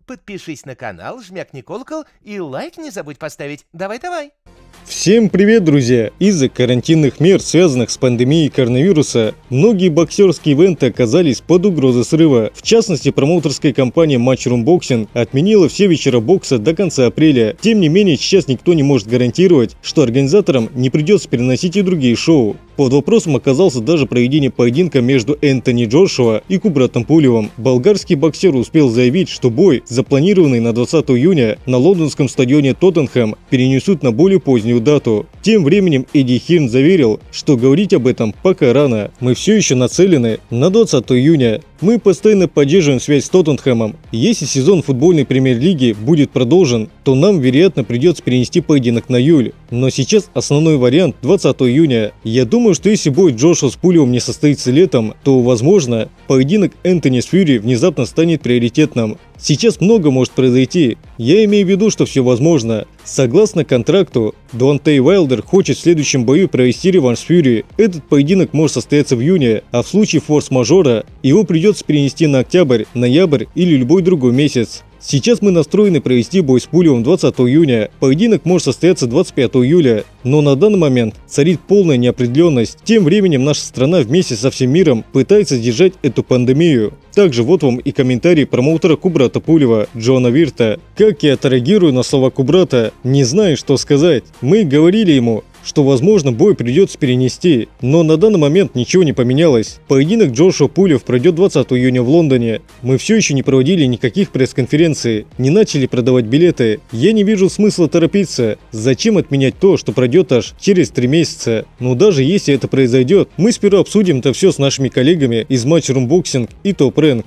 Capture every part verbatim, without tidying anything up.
Подпишись на канал, жмякни колокол и лайк не забудь поставить. Давай-давай! Всем привет, друзья! Из-за карантинных мер, связанных с пандемией коронавируса, многие боксерские ивенты оказались под угрозой срыва. В частности, промоутерская компания Matchroom Boxing отменила все вечера бокса до конца апреля. Тем не менее, сейчас никто не может гарантировать, что организаторам не придется переносить и другие шоу. Под вопросом оказался даже проведение поединка между Энтони Джошуа и Кубратом Пулевым. Болгарский боксер успел заявить, что бой, запланированный на двадцатое июня на лондонском стадионе Тоттенхэм, перенесут на более позднюю дату. Тем временем Эдди Хирн заверил, что говорить об этом пока рано. Мы все еще нацелены на двадцатое июня. Мы постоянно поддерживаем связь с Тоттенхэмом. Если сезон футбольной премьер-лиги будет продолжен, то нам, вероятно, придется перенести поединок на июль. Но сейчас основной вариант двадцатое июня. Я думаю, что если бой Джошуа с Пулевым не состоится летом, то, возможно, поединок Энтони с Фьюри внезапно станет приоритетным. Сейчас много может произойти. Я имею в виду, что все возможно. Согласно контракту, Деонтей Уайлдер хочет в следующем бою провести реванш с Фьюри. Этот поединок может состояться в июне, а в случае форс-мажора его придется перенести на октябрь, ноябрь или любой другой месяц. Сейчас мы настроены провести бой с Пулевым двадцатое июня. Поединок может состояться двадцать пятого июля, но на данный момент царит полная неопределенность. Тем временем наша страна вместе со всем миром пытается сдержать эту пандемию. Также вот вам и комментарий промоутера Кубрата Пулева Джона Вирта. Как я отреагирую на слова Кубрата, не знаю, что сказать. Мы говорили ему, что, возможно, бой придется перенести, но на данный момент ничего не поменялось. Поединок Джошуа Пулев пройдет двадцатого июня в Лондоне. Мы все еще не проводили никаких пресс-конференций, не начали продавать билеты. Я не вижу смысла торопиться. Зачем отменять то, что пройдет аж через три месяца? Но даже если это произойдет, мы сперва обсудим это все с нашими коллегами из Matchroom Boxing и Top Rank.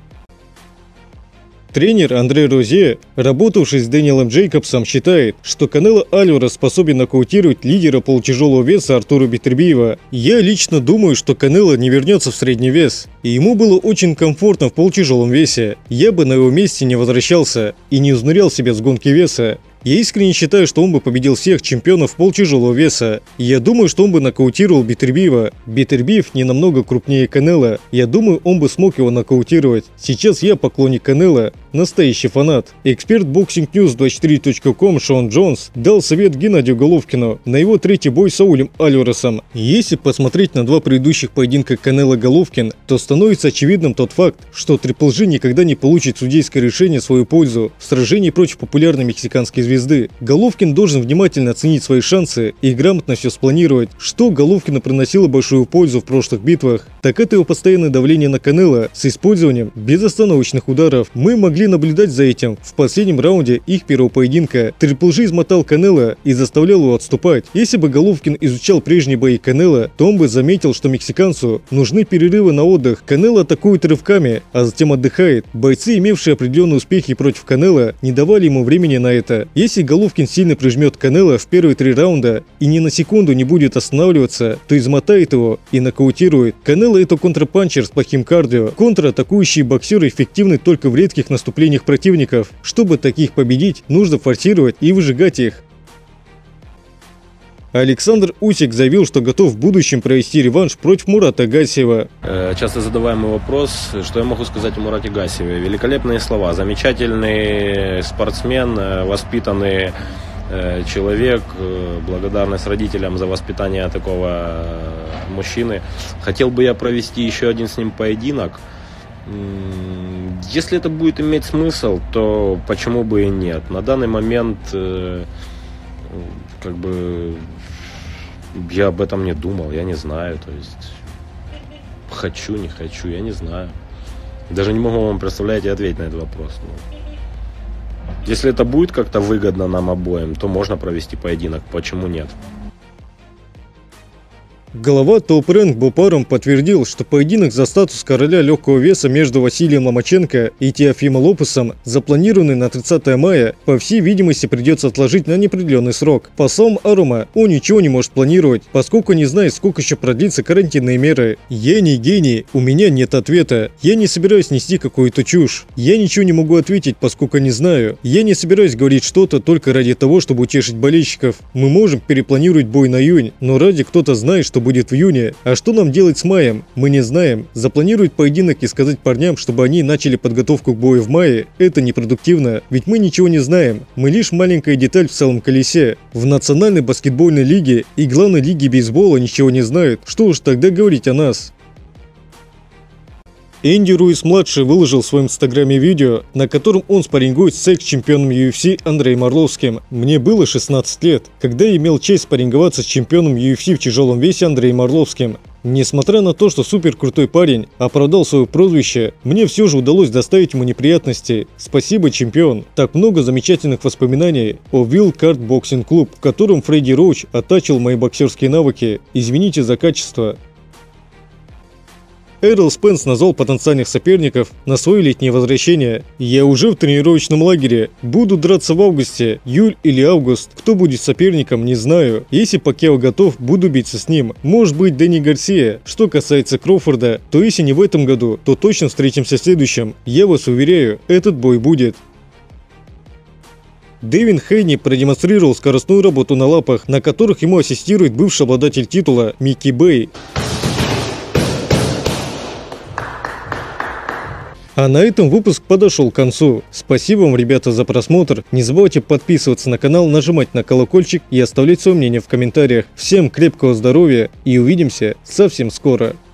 Тренер Андре Розье, работавший с Дэниелом Джейкобсом, считает, что Канело Альварес способен нокаутировать лидера полутяжелого веса Артура Бетербиева. Я лично думаю, что Канело не вернется в средний вес, и ему было очень комфортно в полутяжелом весе. Я бы на его месте не возвращался и не изнурял себя с гонки веса. Я искренне считаю, что он бы победил всех чемпионов полутяжелого веса. И я думаю, что он бы нокаутировал Бетербиева. Бетербиев не намного крупнее Канело. Я думаю, он бы смог его нокаутировать. Сейчас я поклонник Канело, настоящий фанат. Эксперт боксинг ньюс двадцать четыре точка ком Шон Джонс дал совет Геннадию Головкину на его третий бой с Саулем Альваресом. Если посмотреть на два предыдущих поединка Канело-Головкин, то становится очевидным тот факт, что Трипл Джи никогда не получит судейское решение в свою пользу в сражении против популярной мексиканской звезды. Головкин должен внимательно оценить свои шансы и грамотно все спланировать. Что Головкину приносило большую пользу в прошлых битвах, так это его постоянное давление на Канело с использованием безостановочных ударов. Мы могли наблюдать за этим в последнем раунде их первого поединка. Трипл Джи измотал Канело и заставлял его отступать. Если бы Головкин изучал прежние бои Канело, то он бы заметил, что мексиканцу нужны перерывы на отдых. Канело атакует рывками, а затем отдыхает. Бойцы, имевшие определенные успехи против Канело, не давали ему времени на это. Если Головкин сильно прижмет Канело в первые три раунда и ни на секунду не будет останавливаться, то измотает его и нокаутирует. Канело — это контрпанчер с плохим кардио. Контратакующие боксеры эффективны только в редких наступлениях противников. Чтобы таких победить, нужно форсировать и выжигать их. Александр Усик заявил, что готов в будущем провести реванш против Мурата Гасиева. Часто задаваемый вопрос, что я могу сказать о Мурате Гасиеве. Великолепные слова. Замечательный спортсмен, воспитанный человек, благодарность родителям за воспитание такого мужчины. Хотел бы я провести еще один с ним поединок. Если это будет иметь смысл, то почему бы и нет. На данный момент как бы я об этом не думал, я не знаю, то есть хочу, не хочу, я не знаю. Даже не могу вам представлять и ответить на этот вопрос. Если это будет как-то выгодно нам обоим, то можно провести поединок, почему нет? Глава Top Rank Боб Арум подтвердил, что поединок за статус короля легкого веса между Василием Ломаченко и Теофимо Лопесом, запланированный на тридцатое мая, по всей видимости придется отложить на неопределенный срок. По словам Арума, он ничего не может планировать, поскольку не знает, сколько еще продлится карантинные меры. Я не гений, у меня нет ответа. Я не собираюсь нести какую-то чушь. Я ничего не могу ответить, поскольку не знаю. Я не собираюсь говорить что-то только ради того, чтобы утешить болельщиков. Мы можем перепланировать бой на июнь, но ради кто-то знает, что будет в июне. А что нам делать с маем? Мы не знаем. Запланировать поединок и сказать парням, чтобы они начали подготовку к бою в мае, это непродуктивно. Ведь мы ничего не знаем. Мы лишь маленькая деталь в целом колесе. В Национальной баскетбольной лиге и главной лиге бейсбола ничего не знают. Что уж тогда говорить о нас? Энди Руис-младший выложил в своем инстаграме видео, на котором он спаррингует с экс-чемпионом ю эф си Андреем Орловским. Мне было шестнадцать лет, когда я имел честь спарринговаться с чемпионом ю эф си в тяжелом весе Андреем Орловским. Несмотря на то, что супер крутой парень оправдал свое прозвище, мне все же удалось доставить ему неприятности. Спасибо, чемпион. Так много замечательных воспоминаний о Wild Card Boxing Club, в котором Фредди Роуч оттачил мои боксерские навыки. Извините за качество. Эрл Спенс назвал потенциальных соперников на свое летнее возвращение. Я уже в тренировочном лагере. Буду драться в августе. Июль или август. Кто будет соперником, не знаю. Если Пакьяо готов, буду биться с ним. Может быть, Дэнни Гарсия. Что касается Кроуфорда, то если не в этом году, то точно встретимся в следующем. Я вас уверяю, этот бой будет. Дэвин Хейни продемонстрировал скоростную работу на лапах, на которых ему ассистирует бывший обладатель титула Микки Бэй. А на этом выпуск подошел к концу. Спасибо вам, ребята, за просмотр. Не забывайте подписываться на канал, нажимать на колокольчик и оставлять свое мнение в комментариях. Всем крепкого здоровья и увидимся совсем скоро.